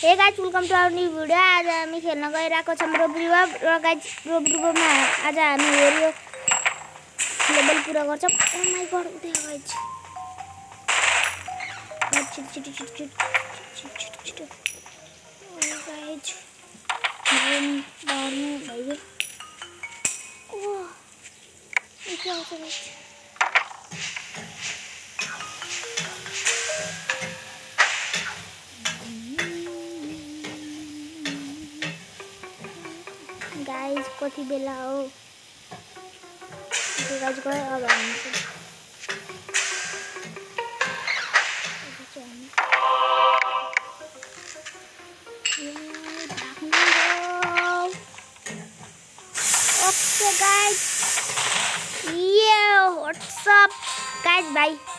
हे guys welcome to our new video. आज हामी खेल्न गइरहेको छौं रोब्रिबब र गाइस रोब्रिबबमा आज हामी हेरियो लेभल पुरा गर्छौं। ओ माय गॉड उठ्यो गाइस। छिट ओ गाइस बार्नु भयो। ओ के आउँछ गाइस। गाइस कति बेला हो गाइस गयो। अब हामी ओके गाइस यो व्हाट्सअप गाइस भाई